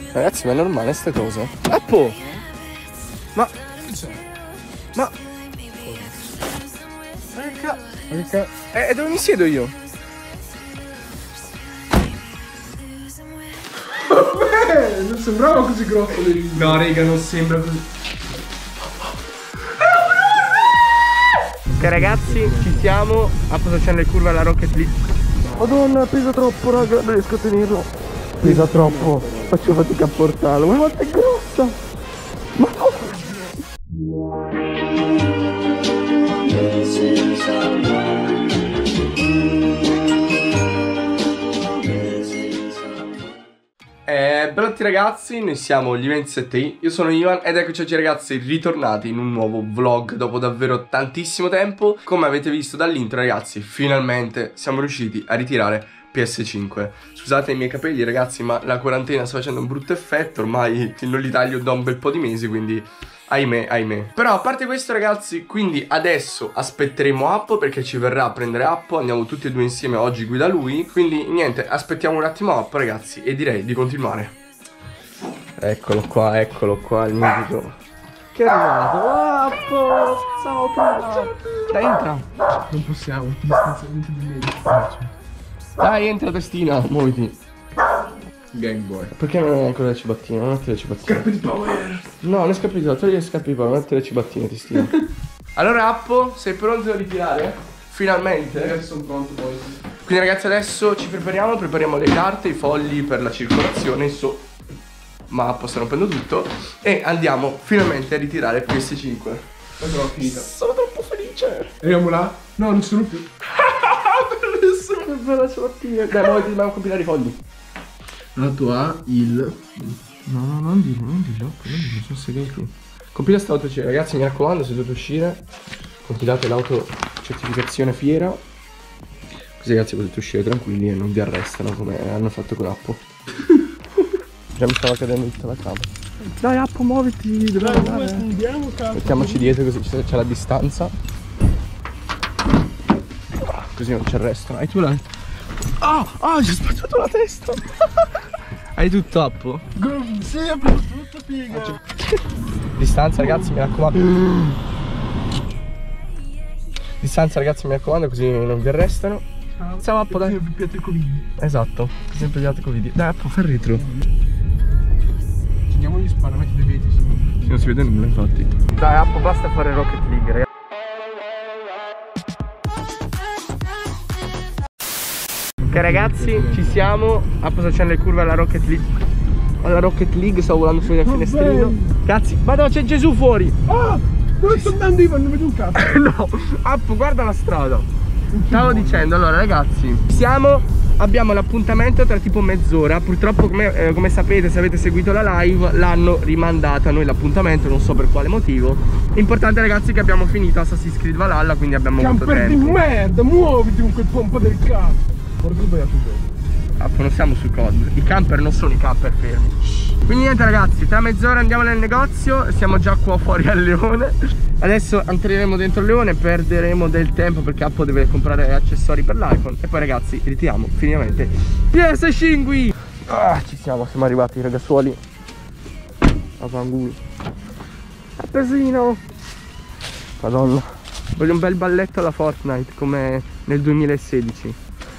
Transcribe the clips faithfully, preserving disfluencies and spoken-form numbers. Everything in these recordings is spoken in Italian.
Ragazzi, ma è normale sta cosa? Appo! Ma... Ma... Perché? Eh, dove mi siedo io? Vabbè, non sembrava così grosso. No, raga, non sembra così. Ok ragazzi, ci siamo. Appo sto facendo le curve alla Rocket League. Madonna, pesa troppo raga, non riesco a tenerlo. Pesa troppo, faccio fatica a portarlo. Ma quanto è grossa! Ma no! Eh, bellotti ragazzi, noi siamo gli ventisette i, io sono Ivan ed eccoci oggi ragazzi ritornati in un nuovo vlog dopo davvero tantissimo tempo. Come avete visto dall'intro ragazzi, finalmente siamo riusciti a ritirare P S cinque. Scusate i miei capelli ragazzi, ma la quarantena sta facendo un brutto effetto, ormai non li taglio da un bel po' di mesi, quindi ahimè, ahimè. Però a parte questo ragazzi, quindi adesso aspetteremo Appo perché ci verrà a prendere Appo. Andiamo tutti e due insieme, oggi guida lui. Quindi niente, aspettiamo un attimo Appo ragazzi e direi di continuare. Eccolo qua, eccolo qua il mitico che è arrivato. Appo! Ciao Pino! Dai entra. Non possiamo, distanziamento di media. Dai entra testina, muoviti. Game Boy. Perché non hai ancora le ciabattine? Non metti le ciabattine. Scarpe di power. No, le scarpe di power, togli le scarpe di power, non metti le ciabattine, testina. Allora Appo, sei pronto a ritirare? Finalmente. Ragazzi sono pronto poi. Quindi ragazzi adesso ci prepariamo, prepariamo le carte, i fogli per la circolazione, insomma. Ma Appo sta rompendo tutto. E andiamo finalmente a ritirare P S cinque. Quando l'ho finita. Sono troppo felice. Arriviamo là? No, non ci sono più. Bellissimo, che bella ciabattina. Dai, muoviti, dobbiamo compilare i fogli. L'auto ha il... No, no, non dirlo, non dirlo, non dirlo, sono segreti. Compila sta auto, ragazzi, mi raccomando, se dovete uscire, compilate l'auto certificazione fiera. Così ragazzi potete uscire tranquilli e non vi arrestano come hanno fatto con Appo. Già mi stava cadendo tutta la camera. Dai Appo, muoviti, dobbiamo Dai, andare. andiamo, cazzo. Mettiamoci dietro così c'è la distanza. Così non ci arrestano. Hai tu la... Ah, ah, ci ho spacciato la testa. Hai tutto Appo? Sì, ho preso tutto, figa. Distanza ragazzi, mi raccomando. Distanza ragazzi, mi raccomando, così non vi arrestano. Ciao. Ciao Appo, dai. Sempre piatto Covid. Esatto, sempre gli altri Covid. Dai Appo, fai il retro. Andiamo gli spara, metti le veti. Sì. Non si vede nulla infatti. Dai Appo, basta fare Rocket League ragazzi. Ok ragazzi, ci siamo. Appo sta facendo le curve alla Rocket League. Alla Rocket League, stavo volando fuori dal finestrino. Cazzi, madonna c'è Gesù fuori. Ah! Dove sto andando io? Non vedo un cazzo. No, Appo guarda la strada. Stavo dicendo, allora ragazzi, siamo, abbiamo l'appuntamento tra tipo mezz'ora. Purtroppo come, eh, come sapete, se avete seguito la live, l'hanno rimandata a noi l'appuntamento, non so per quale motivo. L'importante ragazzi è che abbiamo finito Assassin's Creed Valhalla, quindi abbiamo avuto Camper tempo. di merda, muoviti con quel pompa del cazzo. Porco sbagliato il gioco. Appo, non siamo su C O D, i camper non sono i camper fermi. Quindi niente ragazzi, tra mezz'ora andiamo nel negozio. Siamo già qua fuori al Leone. Adesso entreremo dentro il Leone, perderemo del tempo perché Appo deve comprare accessori per l'iPhone. E poi ragazzi ritiriamo finalmente P S cinque. Ah, ci siamo, siamo arrivati ragazzuoli. A Bangui. A pesino. Madonna, voglio un bel balletto alla Fortnite come nel duemilasedici.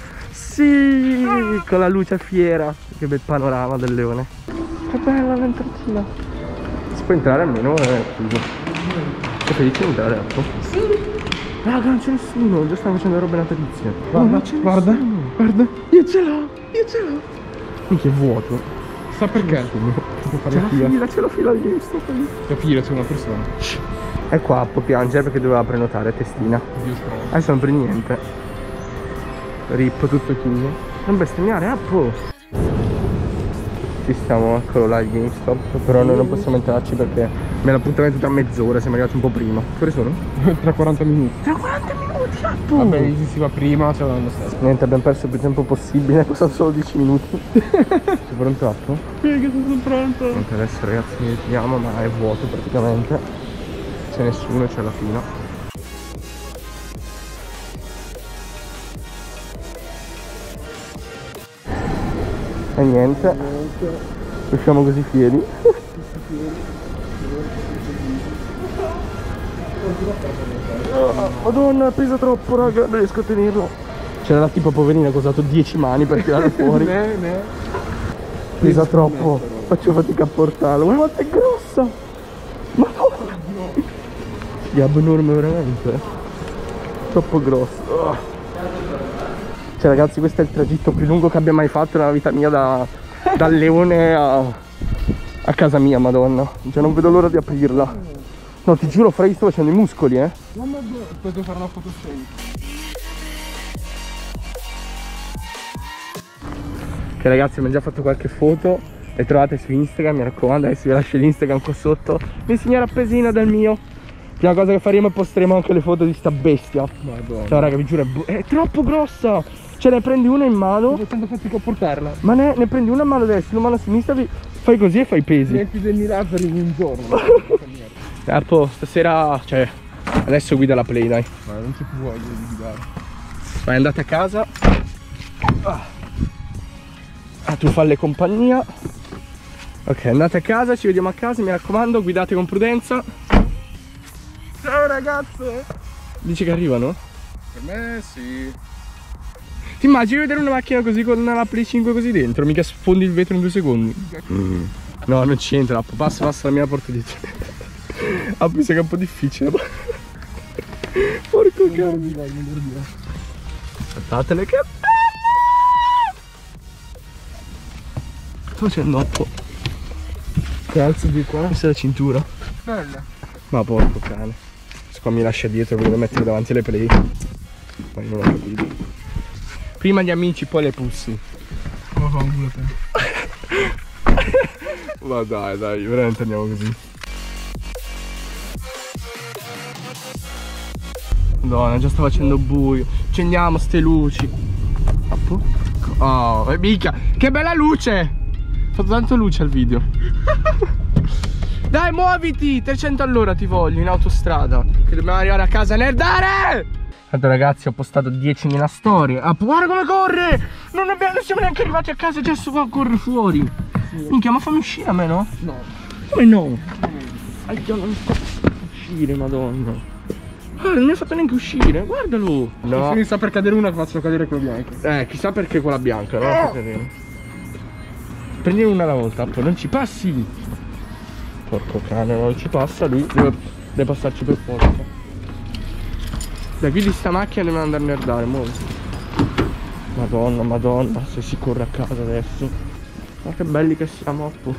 Sì, con la luce fiera. Che bel panorama del Leone. Che bella l'entratina. Si può entrare almeno? Eh, sei felice di entrare Appo? Sì. Raga, non c'è nessuno, già stanno facendo robe natalizie. Guarda, oh, guarda, guarda. Io ce l'ho, io ce l'ho. Minchia, è vuoto. Sa perché? C'è la fila, c'è la fila di GameStop. Capire, c'è una persona. E qua Appo piange perché doveva prenotare testina. Adesso non per niente. Rip, tutto chiuso. Non bestemmiare Appo. Ci stiamo, eccolo là il GameStop. Però noi non possiamo entrarci perché me l'appuntamento tra mezz'ora, siamo arrivati un po' prima. Che ore sono? Tra quaranta minuti. Tra quaranta minuti Appo. Vabbè, se si va prima, ce l'hanno stesso. Niente, abbiamo perso più tempo possibile, costato solo dieci minuti. Sei pronto Appo? Figa, sono pronto. Niente, adesso ragazzi mi ritiriamo, ma è vuoto praticamente. C'è nessuno, c'è la fila. E niente, Usciamo così fieri. Oh, Madonna, pesa troppo, raga, non riesco a tenerlo. C'era la tipa poverina che ha usato dieci mani per tirare fuori. ne, ne. Pesa troppo, faccio fatica a portarlo. Ma quanto è grossa! Madonna! È abnorme veramente. Troppo grosso. Oh. Cioè ragazzi, questo è il tragitto più lungo che abbia mai fatto nella vita mia, da, dal leone a, a casa mia, madonna. Cioè non vedo l'ora di aprirla. No, ti giuro, Fra, io sto facendo i muscoli, eh. Mamma mia, devo fare una foto scena. Ok ragazzi, abbiamo già fatto qualche foto. Le trovate su Instagram, mi raccomando, adesso vi lascio l'Instagram qua sotto. Mi signora appesina del mio. Prima cosa che faremo è posteremo anche le foto di sta bestia. Madonna. Cioè raga, vi giuro, è, è troppo grossa. Cioè ne prendi una in mano. Sto facendo fatica a portarla. Ma ne, ne prendi una a mano destra, una a mano a sinistra, vi, fai così e fai i pesi. venti dei Lazari in un giorno. Appo, stasera, cioè, adesso guida la Play, dai. Ma non c'è più voglia di guidare. Vai, andate a casa. Ah. Ah, tu falle compagnia. Ok, andate a casa, ci vediamo a casa, mi raccomando, guidate con prudenza. Ciao ragazze! Dici che arrivano? Per me sì. Ti immagini vedere una macchina così con una Play cinque così dentro? Mica sfondi il vetro in due secondi. Mm. No, non c'entra, Appo, passa, passa la mia porta dietro. Appo, mi sa che è un po' difficile. Porco cazzo. Aspettatele che... Sto facendo Appo? Calzo di qua. Questa è la cintura. Bella. Ma porco cane. Questo qua mi lascia dietro, lo devo mettere davanti alle Play. Ma io non ho capito. Prima gli amici, poi le pussi. Ma fa un culo te. Ma dai, dai, veramente andiamo così. Madonna, già sta facendo buio. Accendiamo ste luci. Appo? Oh, mica, che bella luce! Ho fatto tanto luce al video. Dai, muoviti! trecento all'ora ti voglio in autostrada. Che dobbiamo arrivare a casa, nerdare! Allora ragazzi, ho postato diecimila storie. Ah, guarda come corre! Non, abbiamo, non siamo neanche arrivati a casa, già sto qua corre fuori. Sì. Minchia, ma fammi uscire a me, no? No. Come no? Aia, non posso uscire, madonna. Guarda, non mi ha fatto neanche uscire, guardalo. No. Se finisse per cadere una, faccio cadere quella bianca. Eh, chissà perché quella bianca, no? Oh. Prendi una alla volta, poi non ci passi. Porco cane, non ci passa, lui deve, deve passarci per forza. Dai, guidi sta macchina, dobbiamo andare a nerdare, muovi. Madonna, madonna, se si corre a casa adesso. Ma che belli che siamo, Appo.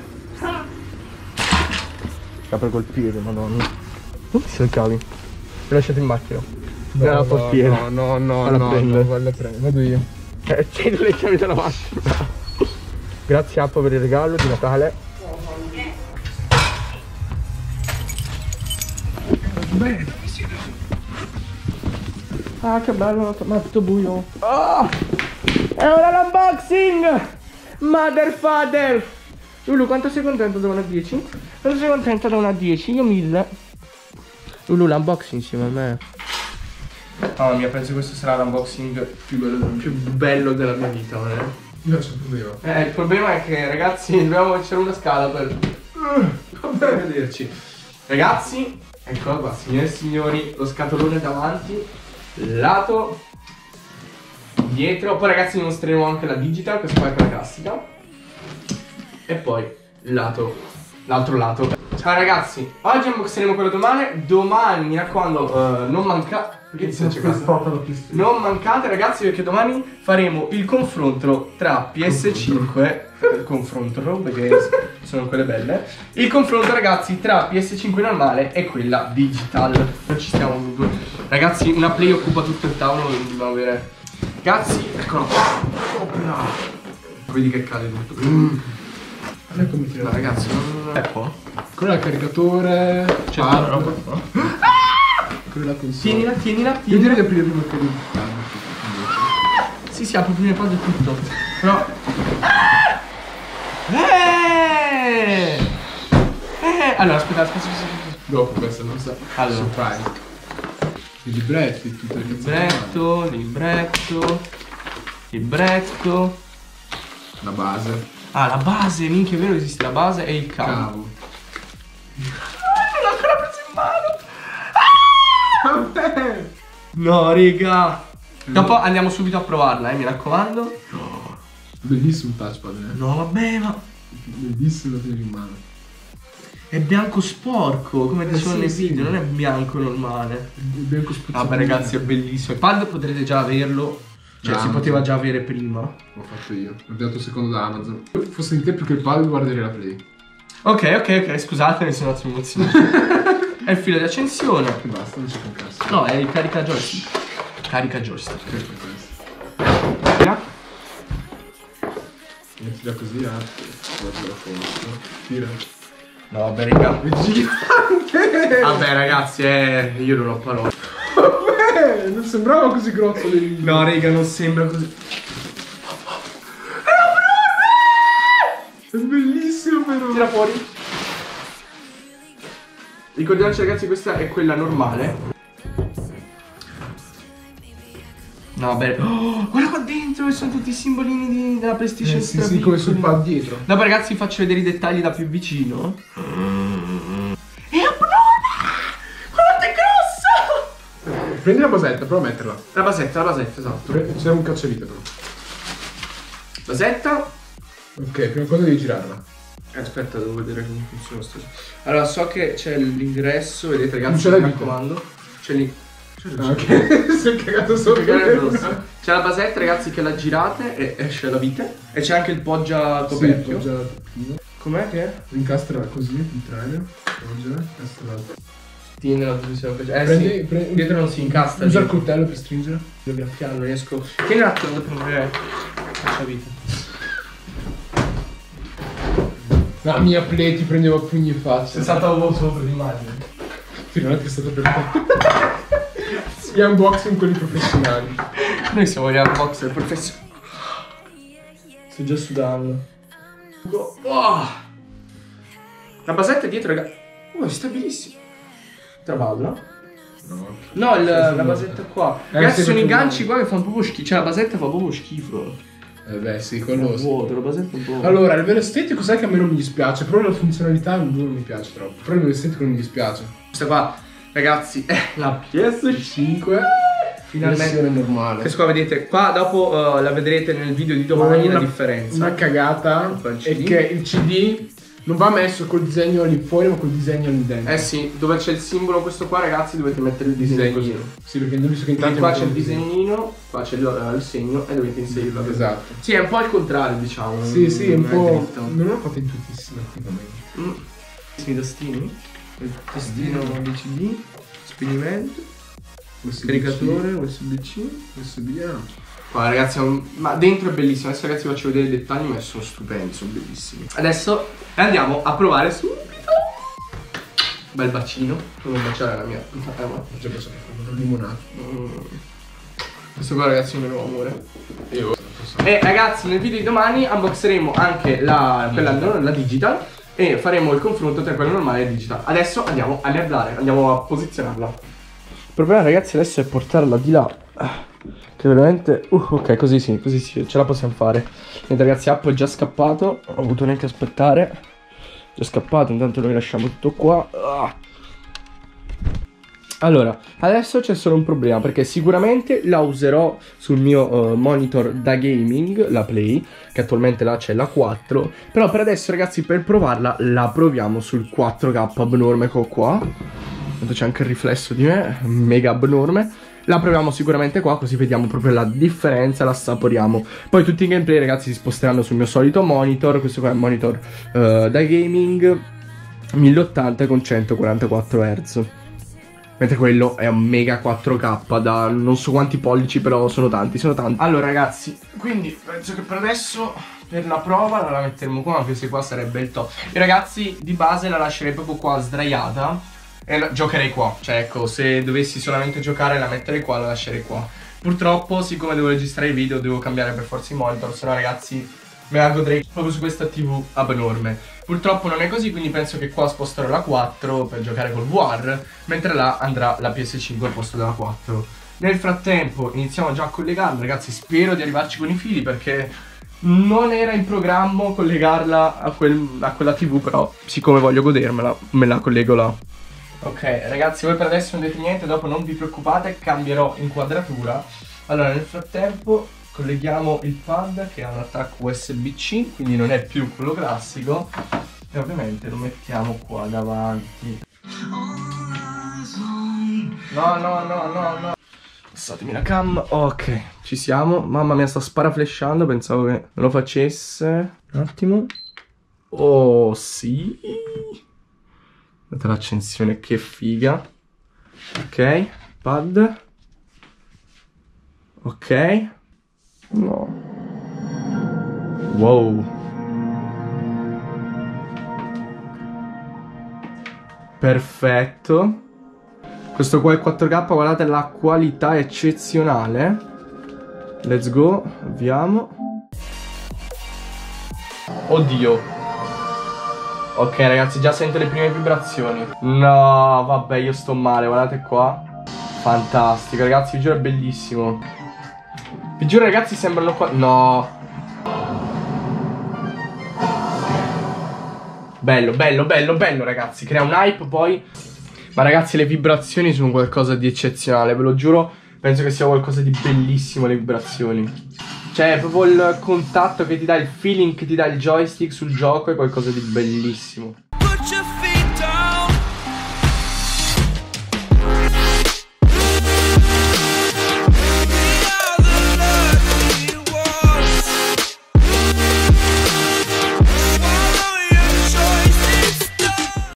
Si apre col piede, madonna. Dove sono i cavi? Li lasciate in macchina. No, nella no, portiera. no, no, no, Vado a no, prendere. no, vado a prendere, vado io. Eh, tieni le chiavi della macchina. Grazie Appo per il regalo di Natale. Bene. Ah, che bello, ma è tutto buio. Oh, è ora l'unboxing! Mother father! Lulu, quanto sei contento da uno a dieci? Quanto sei contento da uno a dieci? Io mille. Lulu, l'unboxing insieme a me. Mamma mia, penso questo sarà l'unboxing più bello, più bello della mia vita, eh? Io c'ho un problema. Eh, il problema è che, ragazzi, dobbiamo c'è una scala per... per vederci. Ragazzi, ecco qua, signore e signori, lo scatolone davanti, lato, dietro. Poi ragazzi vi mostreremo anche la digital, questa qua è quella classica. E poi il lato, l'altro lato. Ciao ragazzi, oggi unboxeremo quello domani. Domani, mi raccomando, uh, non mancate. Perché ti stai cercando? Non mancate ragazzi, perché domani faremo il confronto tra P S cinque confronto, perché sono quelle belle. Il confronto ragazzi tra P S cinque normale e quella digital. Noi ci stiamo due. Ragazzi, una Play occupa tutto il tavolo, quindi dobbiamo avere. Ragazzi, eccolo qua. Vedi che cade tutto. Mm. Ecco mi tira. No, ragazzi, non è po'. Quello è il caricatore. C'è la roba qua. Quello è la console. Tienila, tienila, Io tienila. direi di aprire prima che lui. Sì, si apre prima cosa e tutto. Però. Eh! Eh! Allora, aspetta, aspetta, aspetta. Dopo questo non sa. Allora. Surprise. I libretti, tutte le Libretto, libretto, libretto. La base. Ah, la base, minchia, è vero, esiste la base e il cavo. Cavo. Ah, non l'ho ancora preso in mano. Ah! Vabbè. No, raga. Dopo andiamo subito a provarla, eh, mi raccomando. Bellissimo il touchpad, eh. No, vabbè, ma Bellissimo da tenere in mano. è bianco sporco, come Eh, dicevo sì, nei sì. video, non è bianco normale. È bianco spezzato. Vabbè ragazzi, è bellissimo. Il pad potrete già averlo. Cioè, Da si Amazon. poteva già avere prima. L'ho fatto io. L'ho dato secondo da Amazon. Se fosse in te più che il pad, guarderei la Play. Ok, ok, ok, scusatemi, sono un attimo emozionato. È il filo di accensione. E basta, non c'è un cazzo. No, è il carica joystick. Carica joystick. Che è questo? Tira. Mettila così, eh. Guarda la foto. Tira. No, vabbè, raga. È gigante! Vabbè, ragazzi, eh, io non ho parole. Vabbè, non sembrava così grosso le righe. No, raga, non sembra così. È bellissimo però. Tira fuori. Ricordiamoci, ragazzi, questa è quella normale. No, vabbè. Oh, guarda qua dentro, che sono tutti i simbolini di- della PlayStation. Eh, sì, sì, come sul pad dietro. Dopo, ragazzi, vi faccio vedere i dettagli da più vicino. È abnorme! Quanto è grosso! Prendi la basetta, prova a metterla. La basetta, la basetta, esatto. Pre- C'è un cacciavite però. Basetta. Ok, prima cosa devi girarla. Eh, aspetta, devo vedere come funziona sto. Allora, so che c'è l'ingresso, vedete, Non ragazzi, c'è la mi vita. raccomando. C'è lì. Ah, ok, si è cagato sopra. C'è la basetta, ragazzi, che la girate e esce la vite. E c'è anche il poggia coperchio. Sì, poggia. Com'è che è? Incastra così, il traino. Poggia, incastra. Tieni la posizione per... Eh Prendi- sì, prendi- dietro non si incastra. Usa il dietro. coltello per stringere. Devo graffiarlo, non riesco. Tieni un attimo, devo prendere la vita. La mia play ti prendeva a pugni in faccia. Sei stato sopra l'immagine. Finalmente è stato perfetto. Gli unboxing quelli professionali. Noi siamo gli unboxer professionali. Sto già sudando. Oh. La basetta è dietro, raga. Oh, è stabilissimo. Travallo? No. No, il, la basetta qua. Eh, Ragazzi, sì, sono i perché- ganci qua che fanno proprio schifo. Cioè, la basetta fa proprio schifo. Eh beh sì, È quello sì. vuoto, la basetta è un po'. Allora, a livello estetico sai che a me non mi dispiace, però la funzionalità non mi piace troppo. Però a livello estetico non mi dispiace. Questa qua, ragazzi, è la P S cinque. Finalmente. Versione normale. Questa qua vedete, qua dopo uh, la vedrete nel video di domani Una- la differenza. Una cagata Qua il C è D. che il C D non va messo col disegno lì fuori ma col disegno lì dentro. Eh sì, dove c'è il simbolo questo qua, ragazzi, dovete mettere il disegno così. Sì, perché non visto che Quindi intanto qua c'è il mettono disegnino, qua c'è il, uh, il segno e dovete inserirlo. Esatto. Sì, è un po' il contrario, diciamo. Sì, sì, è un non po'. dritto. Non l'ho fatto intuitissimo effettivamente. Mm. I tastini, il tastino di C D, spegnimento, U S B C, caricatore, U S B C. U S B A. Qua ragazzi, è un... ma dentro è bellissimo. Adesso ragazzi vi faccio vedere i dettagli, ma sono stupendi, sono bellissimi. Adesso andiamo a provare subito. Bel bacino, come baciare la mia. Eh, ma- Ho già preso una limonata. Mm. Questo qua ragazzi è un mio amore. Io E ragazzi, nel video di domani unboxeremo anche la, quella, la digital e faremo il confronto tra quella normale e digital. Adesso andiamo a guardare, andiamo a posizionarla. Il problema ragazzi adesso è portarla di là. Che veramente... Uh, ok, così sì, così sì, ce la possiamo fare. Niente ragazzi, Apple è già scappato, non ho avuto neanche aspettare. Già scappato, intanto noi lasciamo tutto qua. Ah. Allora, adesso c'è solo un problema, perché sicuramente la userò sul mio uh, monitor da gaming, la Play, che attualmente là c'è la quattro. Però per adesso ragazzi, per provarla, la proviamo sul quattro K abnorme che ho qua. Tanto c'è anche il riflesso di me, mega abnorme. La proviamo sicuramente qua, così vediamo proprio la differenza, la assaporiamo. Poi tutti i gameplay ragazzi si sposteranno sul mio solito monitor. Questo qua è un monitor uh, da gaming mille ottanta con centoquarantaquattro hertz. Mentre quello è un mega quattro K da non so quanti pollici, però sono tanti, sono tanti. Allora ragazzi, quindi penso che per adesso per la prova la metteremo qua, anche se qua sarebbe il top. Io ragazzi di base la lascerei proprio qua sdraiata e la giocherei qua. Cioè ecco, se dovessi solamente giocare la metterei qua, la lascerei qua. Purtroppo siccome devo registrare il video devo cambiare per forza i monitor, se no ragazzi me la godrei proprio su questa tivù abnorme. Purtroppo non è così, quindi penso che qua sposterò la quattro per giocare col V R, mentre là andrà la P S cinque al posto della quattro. Nel frattempo iniziamo già a collegarla, ragazzi, spero di arrivarci con i fili perché Non era in programma collegarla a, quel, a quella tv, però siccome voglio godermela, me la collego là. Ok ragazzi, voi per adesso non dite niente, dopo non vi preoccupate, cambierò inquadratura. Allora nel frattempo colleghiamo il pad che ha un attacco U S B C, quindi non è più quello classico, e ovviamente lo mettiamo qua davanti. No no no no no. Passatemi la cam. Ok, ci siamo. Mamma mia, sta sparaflashando, pensavo che non lo facesse. Un attimo. Oh sì. Guardate l'accensione, che figa. Ok, pad. Ok. No. Wow. Perfetto. Questo qua è quattro K, guardate la qualità eccezionale. Let's go, avviamo. Oddio. Ok ragazzi, già sento le prime vibrazioni. No, vabbè, io sto male, guardate qua. Fantastico, ragazzi, vi giuro è bellissimo. Vi giuro ragazzi, sembrano qua. No. Bello, bello, bello, bello ragazzi. Crea un hype poi. Ma ragazzi, le vibrazioni sono qualcosa di eccezionale, ve lo giuro. Penso che sia qualcosa di bellissimo le vibrazioni. Cioè, proprio il contatto che ti dà, il feeling che ti dà il joystick sul gioco è qualcosa di bellissimo.